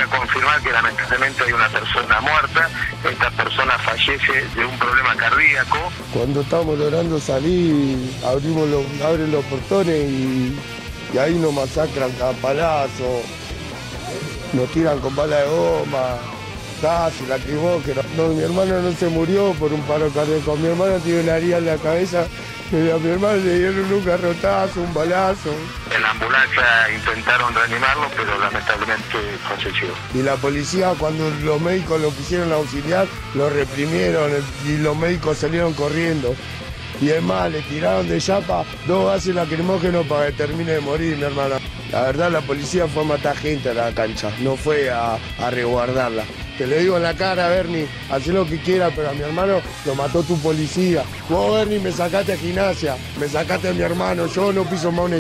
a confirmar que lamentablemente hay una persona muerta. Esta persona fallece de un problema cardíaco. Cuando estábamos logrando salir, abren los portones y ahí nos masacran cada palazo, nos tiran con bala de goma, gas, lacrimógeno. No, mi hermano no se murió por un paro cardíaco, mi hermano tiene una herida en la cabeza. A mi hermano le dieron un garrotazo, un balazo. En la ambulancia intentaron reanimarlo, pero lamentablemente falleció. Y la policía, cuando los médicos lo quisieron auxiliar, lo reprimieron y los médicos salieron corriendo. Y es más, le tiraron de chapa 2 gases lacrimógenos para que termine de morir, mi hermano. La verdad, la policía fue a matar gente a la cancha, no fue a resguardarla. Te lo digo en la cara, Bernie, haz lo que quieras, pero a mi hermano lo mató tu policía. Vos, Bernie, me sacaste a Gimnasia, me sacaste a mi hermano, yo no piso más una